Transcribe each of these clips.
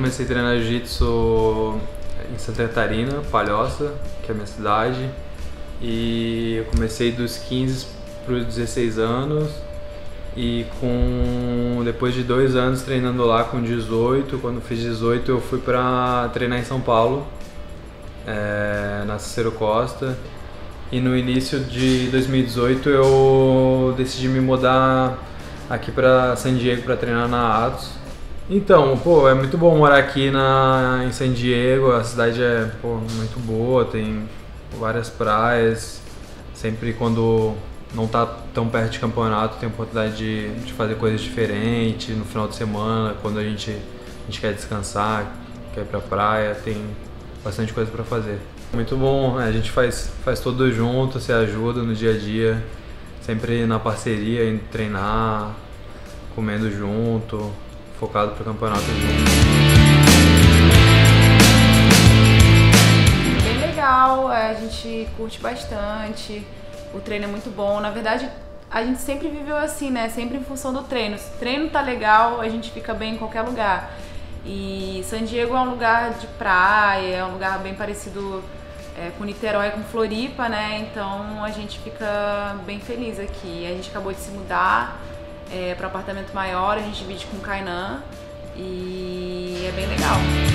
comecei a treinar jiu-jitsu em Santa Catarina, Palhoça, que é a minha cidade. E eu comecei dos 15 para os 16 anos. E depois de 2 anos treinando lá com 18, quando fiz 18 eu fui para treinar em São Paulo, na Cicero Costa. E no início de 2018 eu decidi me mudar aqui para San Diego para treinar na Atos. Então, é muito bom morar aqui em San Diego, a cidade é muito boa, tem várias praias, sempre quando não tá tão perto de campeonato tem a oportunidade de fazer coisas diferentes no final de semana, quando a gente quer descansar, quer ir pra praia, tem bastante coisa para fazer. Muito bom, a gente faz tudo junto, se ajuda no dia a dia, sempre na parceria, em treinar, comendo junto, focado pro campeonato junto. Bem legal, a gente curte bastante, o treino é muito bom. Na verdade, a gente sempre viveu assim, né? Sempre em função do treino. Se o treino tá legal, a gente fica bem em qualquer lugar. E San Diego é um lugar de praia, é um lugar bem parecido com Niterói, com Floripa, né? Então a gente fica bem feliz aqui. A gente acabou de se mudar para um apartamento maior, a gente divide com o Kainan e é bem legal.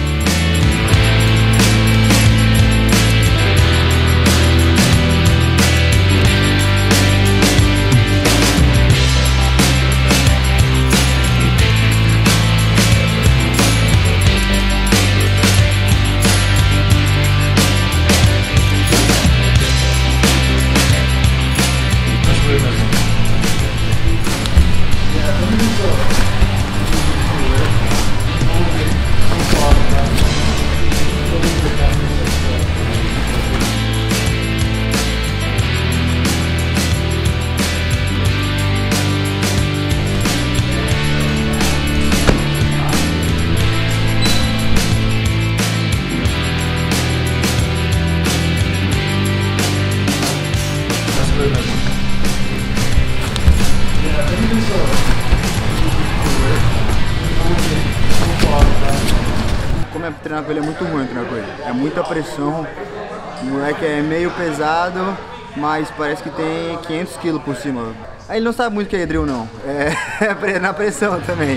Como treinar com ele é muito ruim treinar com ele. É muita pressão, o moleque é meio pesado, mas parece que tem 500 quilos por cima. Aí ele não sabe muito o que é drill não, é na pressão também.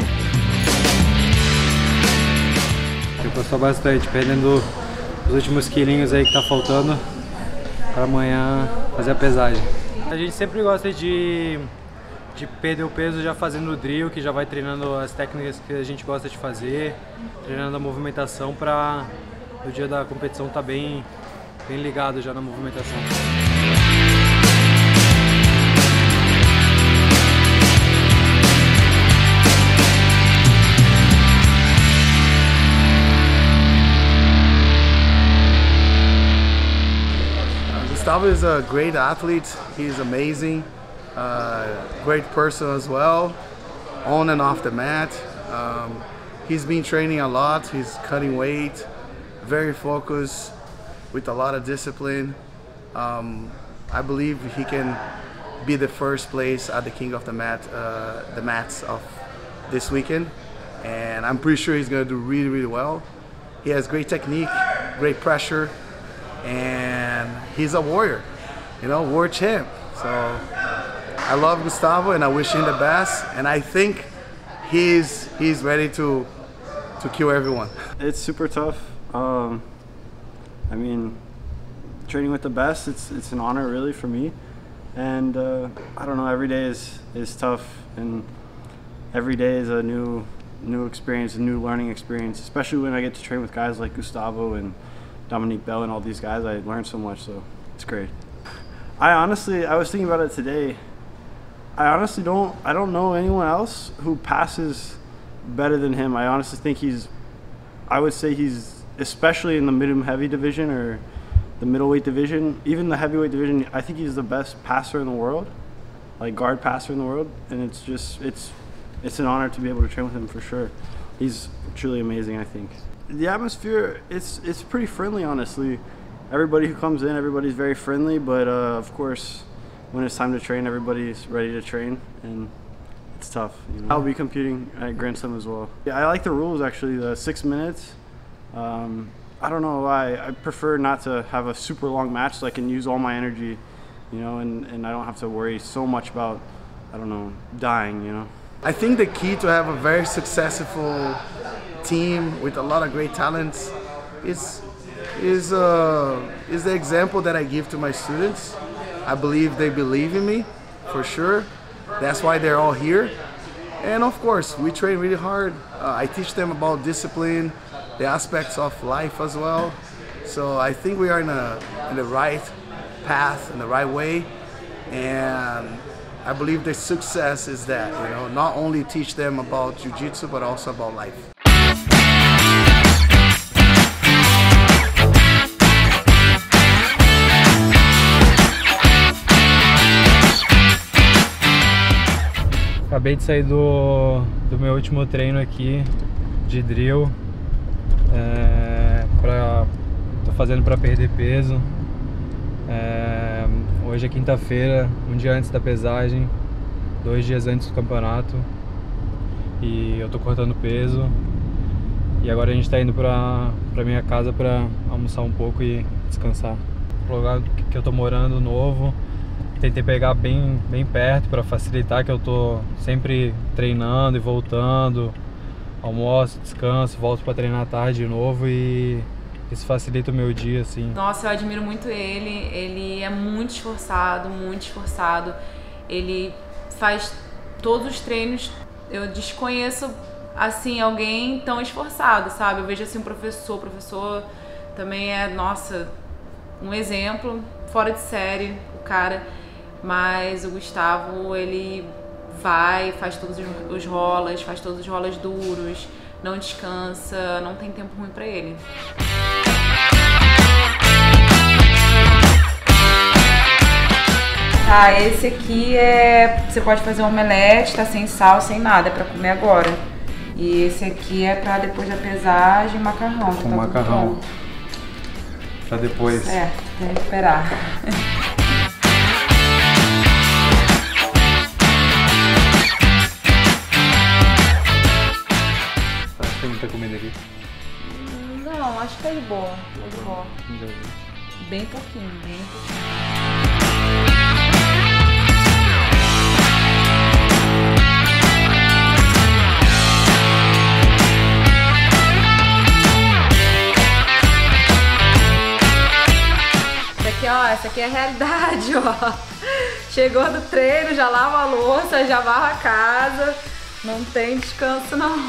Eu gostou bastante, perdendo os últimos quilinhos aí que tá faltando para amanhã fazer a pesagem. A gente sempre gosta de perder o peso já fazendo o drill, que já vai treinando as técnicas que a gente gosta de fazer, treinando a movimentação para no dia da competição estar bem ligado já na movimentação. Gustavo is a great athlete, he's amazing. Great person as well, on and off the mat. He's been training a lot, he's cutting weight, very focused, with a lot of discipline. I believe he can be the first place at the King of the Mats of this weekend, and I'm pretty sure he's going to do really, really well. He has great technique, great pressure, and he's a warrior, world champ. So I love Gustavo and I wish him the best, and I think he's ready to kill everyone. It's super tough. I mean, training with the best, it's an honor really for me, and I don't know, every day is tough, and every day is a new experience, a new learning experience, especially when I get to train with guys like Gustavo and Dominique Bell and all these guys. I learn so much, so it's great. I was thinking about it today. I don't know anyone else who passes better than him. I honestly think I would say he's, especially in the medium heavy division or the middleweight division, even the heavyweight division, I think he's the best passer in the world, like guard passer in the world. And it's an honor to be able to train with him for sure. He's truly amazing, I think. The atmosphere, it's pretty friendly, honestly. Everybody who comes in, everybody's very friendly, but of course, when it's time to train, everybody's ready to train, and it's tough. You know? I'll be competing at Grand Slam as well. Yeah, I like the rules actually. The 6 minutes. I don't know why. I prefer not to have a super long match so I can use all my energy, you know, and I don't have to worry so much about, I don't know, dying, you know. I think the key to have a very successful team with a lot of great talents is the example that I give to my students. I believe they believe in me, for sure. That's why they're all here. And of course, we train really hard. I teach them about discipline, the aspects of life as well. So I think we are in the right path, in the right way. And I believe the success is that, you know, not only teach them about jiu-jitsu, but also about life. Acabei de sair do meu último treino aqui de drill. Tô fazendo para perder peso. Hoje é quinta-feira, um dia antes da pesagem, 2 dias antes do campeonato, e eu tô cortando peso. E agora a gente tá indo pra minha casa pra almoçar um pouco e descansar. O lugar que eu tô morando novo, tentei pegar bem perto para facilitar, que eu tô sempre treinando e voltando, almoço, descanso, volto para treinar à tarde de novo, e isso facilita o meu dia, assim. Nossa, eu admiro muito ele é muito esforçado, ele faz todos os treinos. Eu desconheço, assim, alguém tão esforçado, sabe? Eu vejo, assim, o professor também é, nossa, um exemplo, fora de série, o cara. Mas o Gustavo, ele faz todos os rolas, faz todos os rolas duros, não descansa, não tem tempo ruim pra ele. Tá, esse aqui você pode fazer um omelete, tá sem sal, sem nada, é pra comer agora. E esse aqui é pra depois da pesagem, macarrão. Com macarrão. Pra depois. Tem que esperar. Tem muita comida aqui? Não, acho que tá de boa. Bem pouquinho. Essa aqui é a realidade, ó. Chegou do treino, já lava a louça, já varra a casa. Não tem descanso, não.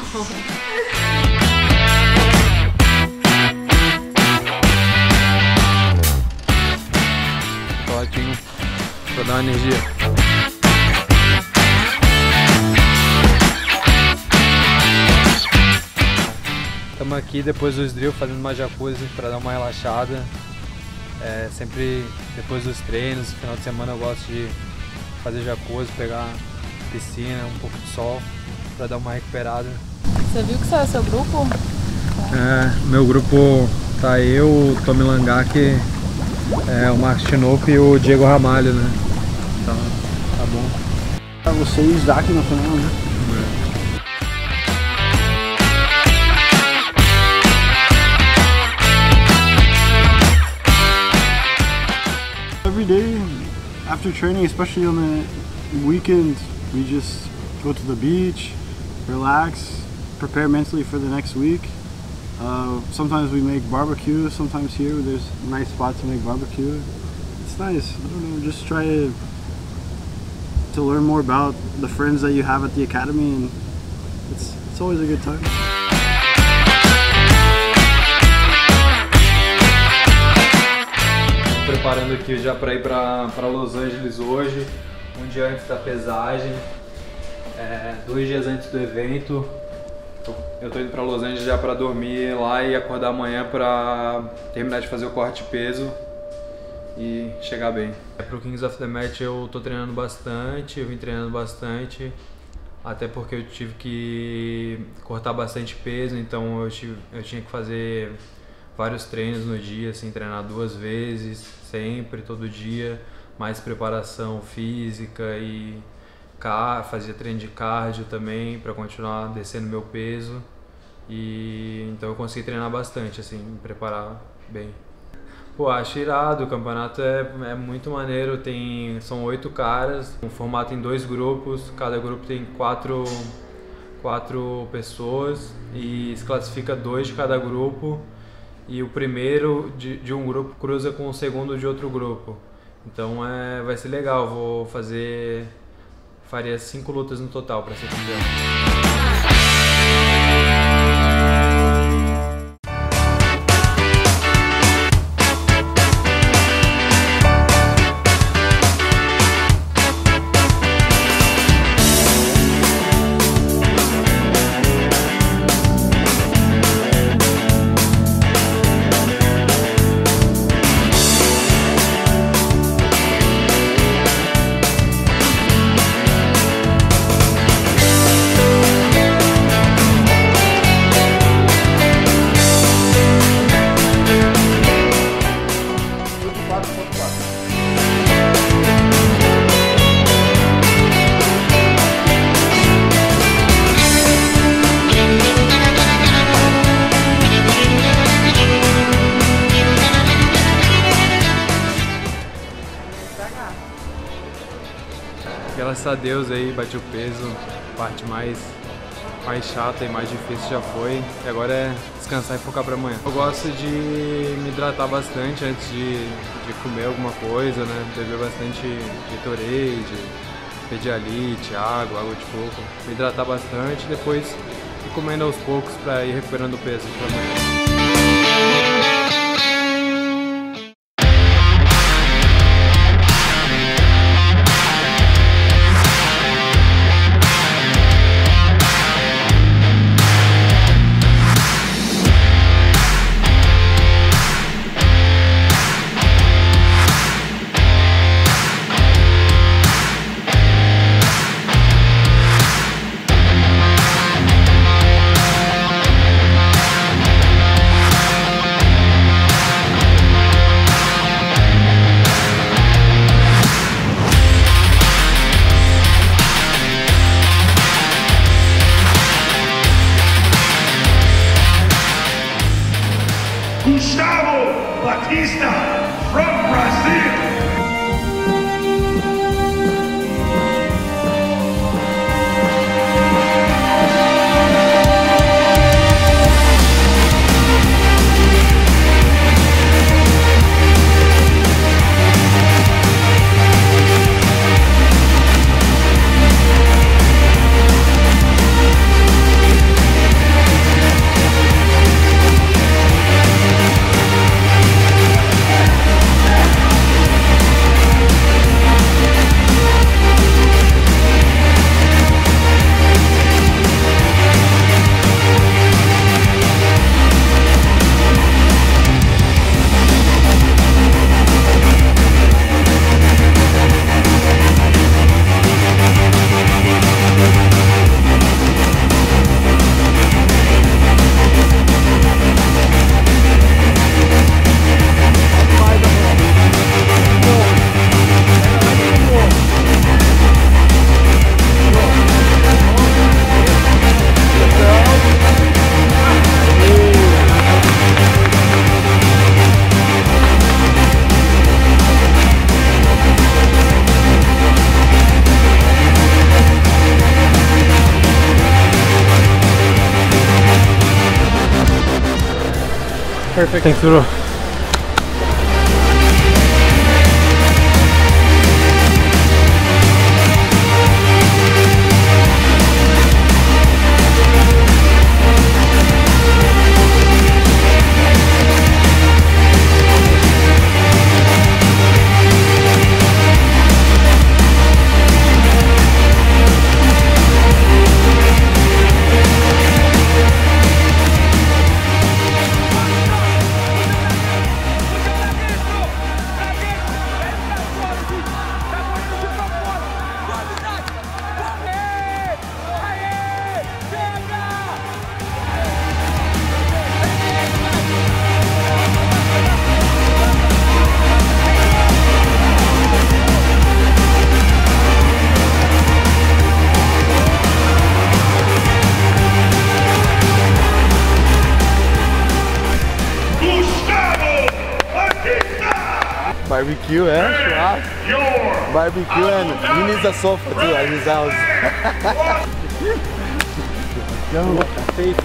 Chocolatinho pra dar uma energia. Estamos aqui depois dos drill fazendo uma jacuzzi para dar uma relaxada. Sempre depois dos treinos, final de semana eu gosto de fazer jacuzzi, pegar piscina, um pouco de sol para dar uma recuperada. Você viu que saiu seu grupo? Meu grupo tá eu, o Tommy Langak, o Marcos Tinoco e o Diego Ramalho, né? Então, tá bom. Você e o Isaac no final, né? Every day after training, especially on the weekend, we just go to the beach, relax, prepare mentally for the next week. Sometimes we make barbecue, sometimes here there's a nice spot to make barbecue. It's nice, I don't know, just try to learn more about the friends that you have at the academy, and it's always a good time. Preparando aqui já para ir para Los Angeles hoje, um dia antes da pesagem, 2 dias antes do evento. Eu tô indo para Los Angeles já para dormir lá e acordar amanhã para terminar de fazer o corte de peso e chegar bem. Pro Kings of the Mat eu tô treinando bastante, eu vim treinando bastante, até porque eu tive que cortar bastante peso, então eu tinha que fazer vários treinos no dia, assim, treinar 2 vezes, sempre, todo dia, mais preparação física e fazia treino de cardio também para continuar descendo meu peso. E então eu consegui treinar bastante, assim, me preparar bem. Pô, acho irado, o campeonato é muito maneiro, são 8 caras, um formato em 2 grupos, cada grupo tem 4 pessoas e se classifica 2 de cada grupo e o primeiro de um grupo cruza com o segundo de outro grupo. Então vai ser legal, faria 5 lutas no total para ser campeão. Graças a Deus aí bati o peso, a parte mais chata e mais difícil já foi, e agora é descansar e focar para amanhã. Eu gosto de me hidratar bastante antes de comer alguma coisa, né? Beber bastante Gatorade, Pedialyte, água de coco, me hidratar bastante, depois ir comendo aos poucos para ir recuperando o peso para amanhã. Gustavo Batista from Brazil. Perfect. Thanks, bro. Barbecue, churrasco. Barbecue, and he needs a sofa too at his house. Tá feito.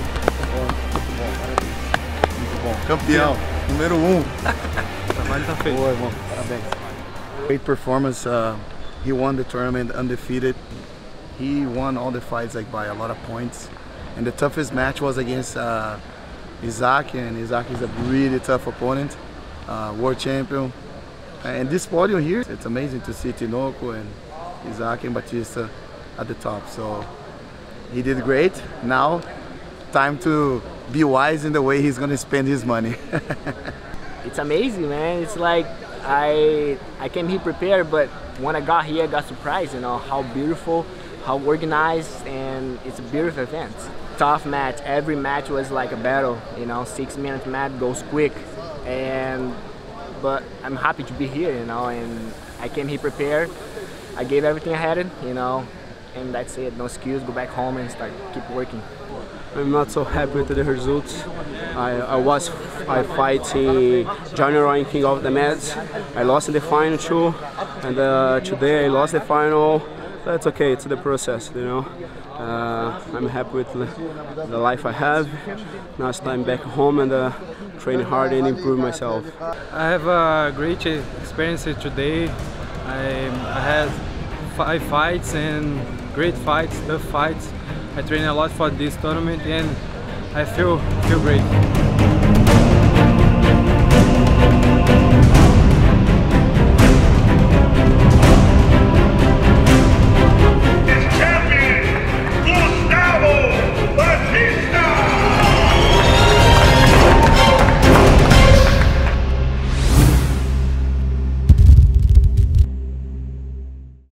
Muito bom. Campeão, número 1. O trabalho tá feito. Boa, irmão. Parabéns. Great performance. He won the tournament undefeated. He won all the fights like by a lot of points. And the toughest match was against Isaac, and Isaac is a really tough opponent, world champion. And this podium here, it's amazing to see Tinoco and Isaac and Batista at the top. So he did great. Now, time to be wise in the way he's gonna spend his money. It's amazing, man. It's like I came here prepared, but when I got here, I got surprised, you know, how beautiful, how organized, and it's a beautiful event. Tough match. Every match was like a battle, you know, 6-minute match goes quick, but I'm happy to be here, you know, and I came here prepared. I gave everything I had, you know, and that's it. No excuse, go back home and keep working. I'm not so happy with the results. I fight in January King of the Mets. I lost in the final too, and today I lost the final. That's okay, it's the process, you know. I'm happy with the life I have. Now it's time back home and train hard and improve myself. I have a great experience today. I had 5 fights and great fights, tough fights. I train a lot for this tournament and I feel great.